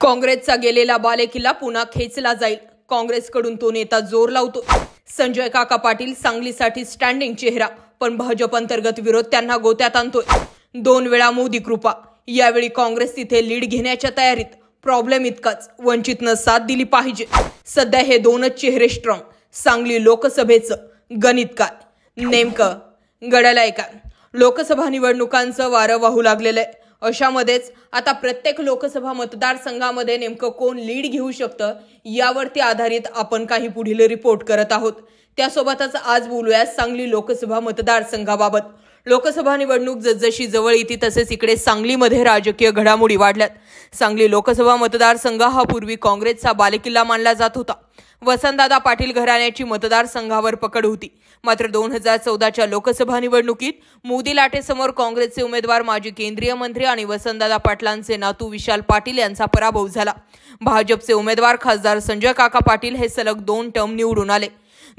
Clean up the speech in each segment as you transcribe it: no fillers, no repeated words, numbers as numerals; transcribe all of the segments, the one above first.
काँग्रेसचा गेलेला बालेकिल्ला पुन्हा खेचला जाईल. काँग्रेसकडून तो नेता जोर लावतो. संजय काका पाटील सांगलीसाठी स्टँडिंग चेहरा, पण भाजप अंतर्गत विरोध त्यांना गोत्यात आणतोय. 2 वेळा मोदी कृपा. यावेळी काँग्रेस तिथे लीड घेण्याच्या तयारीत. प्रॉब्लेम इतकाच, वंचितनं साथ दिली पाहिजे. सध्या हे 2च चेहरे स्ट्रॉंग. सांगली लोकसभेचं गणित काय नेमकं घडलंय काय? लोकसभा निवडणुकांचं वारं वाहू लागलेलं आहे. अशामध्येच आता प्रत्येक लोकसभा मतदारसंघामध्ये नेमकं कोण लीड घेऊ शकतं यावरती आधारित आपण काही पुढील रिपोर्ट करत आहोत. त्यासोबतच आज बोलूया सांगली लोकसभा मतदारसंघाबाबत. लोकसभा निवडणूक जसजशी जवळ येते तसेच इकडे सांगलीमध्ये राजकीय घडामोडी वाढल्यात. सांगली लोकसभा मतदारसंघ हा पूर्वी काँग्रेसचा बालेकिल्ला मानला जात होता. वसंतदादा पाटील घराण्याची मतदारसंघावर पकड होती. मात्र 2014च्या लोकसभा निवडणुकीत मोदी लाटेसमोर काँग्रेसचे उमेदवार माजी केंद्रीय मंत्री आणि वसंतदादा पाटलांचे नातू विशाल पाटील यांचा पराभव झाला. भाजपचे उमेदवार खासदार संजय काका पाटील हे सलग 2 टर्म निवडून आले.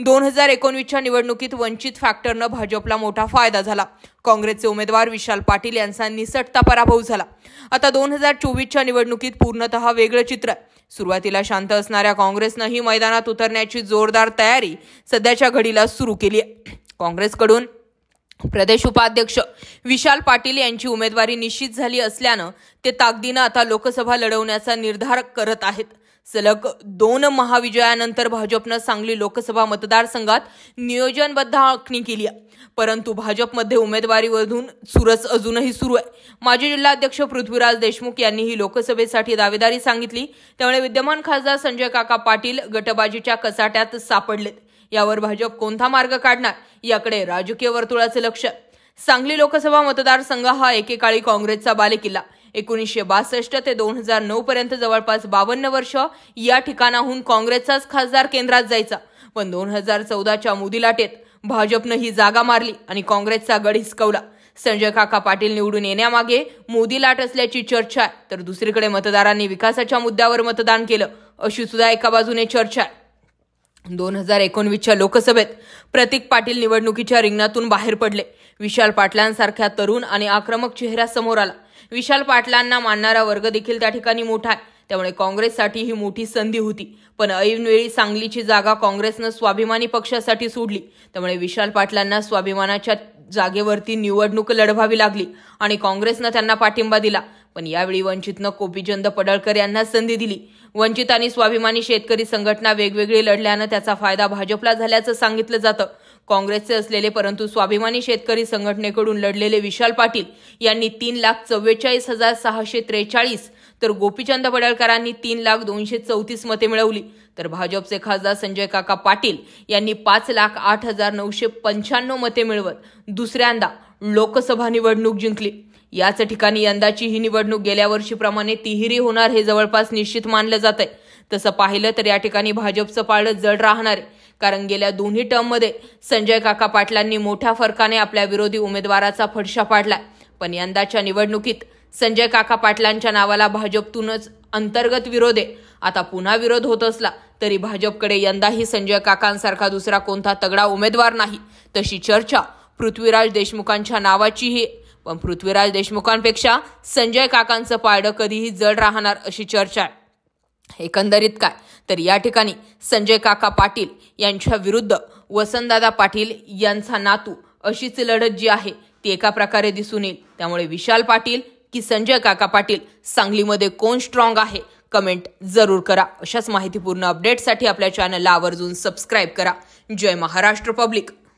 2019च्या निवडणुकीत वंचित फॅक्टरनं भाजपला मोठा फायदा झाला. काँग्रेसचे उमेदवार विशाल पाटील यांचा निसटता पराभव झाला. आता 2024च्या निवडणुकीत पूर्णतः वेगळं चित्र आहे. सुरुवातीला शांत असणाऱ्या काँग्रेसनंही मैदानात उतरण्याची जोरदार तयारी सध्याच्या घडीला सुरू केली आहे. काँग्रेसकडून प्रदेश उपाध्यक्ष विशाल पाटील यांची उमेदवारी निश्चित झाली असल्यानं ते ताकदीनं आता लोकसभा लढवण्याचा निर्धार करत आहेत. सलग 2 महाविजयानंतर भाजपनं सांगली लोकसभा मतदारसंघात नियोजनबद्ध आखणी केली आहे. परंतु भाजपमध्ये उमेदवारीवरून चुरस अजूनही सुरू आहे. माजी जिल्हाध्यक्ष पृथ्वीराज देशमुख यांनीही लोकसभेसाठी दावेदारी सांगितली. त्यामुळे विद्यमान खासदार संजय काका पाटील गटबाजीच्या कचाट्यात सापडलेत. यावर भाजप कोणता मार्ग काढणार याकडे राजकीय वर्तुळाचे लक्ष आहे. सांगली लोकसभा मतदारसंघ हा एकेकाळी काँग्रेसचा बालेकिल्ला. 1962 ते 2009 पर्यंत जवळपास 52 वर्ष या ठिकाणाहून काँग्रेसचाच खासदार केंद्रात जायचा. पण 2014च्या मोदी लाटेत भाजपनं ही जागा मारली आणि काँग्रेसचा गड हिसकवला. संजय काका पाटील निवडून येण्यामागे मोदी लाट असल्याची चर्चा आहे, तर दुसरीकडे मतदारांनी विकासाच्या मुद्द्यावर मतदान केलं अशी सुद्धा एका बाजूने चर्चा आहे. 2019च्या लोकसभेत प्रतीक पाटील निवडणुकीच्या रिंगणातून बाहेर पडले. विशाल पाटलांसारख्या तरुण आणि आक्रमक चेहरा समोर आला. विशाल पाटलांना मानणारा वर्ग देखील त्या ठिकाणी मोठा आहे. त्यामुळे काँग्रेससाठी ही मोठी संधी होती. पण ऐनवेळी सांगलीची जागा काँग्रेसनं स्वाभिमानी पक्षासाठी सोडली. त्यामुळे विशाल पाटलांना स्वाभिमानाच्या जागेवरती निवडणूक लढवावी लागली आणि काँग्रेसनं त्यांना पाठिंबा दिला. पण यावेळी वंचितनं गोपीचंद पडळकर यांना संधी दिली. वंचित आणि स्वाभिमानी शेतकरी संघटना वेगवेगळी लढल्यानं त्याचा फायदा भाजपला झाल्याचं सांगितलं जातं. काँग्रेसचे असलेले परंतु स्वाभिमानी शेतकरी संघटनेकडून लढलेले विशाल पाटील यांनी 3,44,643 तर गोपीचंद पडळकरांनी 3,02,34 मते मिळवली. तर भाजपचे खासदार संजय काका पाटील यांनी 5,08,995 मते मिळवत दुसऱ्यांदा लोकसभा निवडणूक जिंकली. याच ठिकाणी यंदाची ही निवडणूक गेल्या वर्षीप्रमाणे तिहेरी होणार हे जवळपास निश्चित मानलं जात आहे. तसं पाहिलं तर या ठिकाणी भाजपचं पारडं जड राहणार आहे. कारण गेल्या 2 टर्ममध्ये संजय काका पाटलांनी मोठ्या फरकाने आपल्या विरोधी उमेदवाराचा फडशा पाडलाय. पण यंदाच्या निवडणुकीत संजय काका पाटलांच्या नावाला भाजपतूनच अंतर्गत विरोध आहे. आता पुन्हा विरोध होत असला तरी भाजपकडे यंदाही संजय काकांसारखा दुसरा कोणता तगडा उमेदवार नाही. तशी चर्चा पृथ्वीराज देशमुखांच्या नावाचीही. पण पृथ्वीराज देशमुखांपेक्षा संजय काकांचं पारडं कधीही जड राहणार अशी चर्चा आहे. एकंदरीत काय तर या ठिकाणी संजय काका पाटील यांच्या विरुद्ध वसंतदादा पाटील यांचा नातू अशीच लढत जी आहे ती एका प्रकारे दिसून येईल. त्यामुळे विशाल पाटील की संजय काका पाटील सांगलीमध्ये कोण स्ट्रॉंग आहे कमेंट जरूर करा. अशाच माहितीपूर्ण अपडेटसाठी आपल्या चॅनलला आवर्जून सबस्क्राईब करा. जय महाराष्ट्र पब्लिक.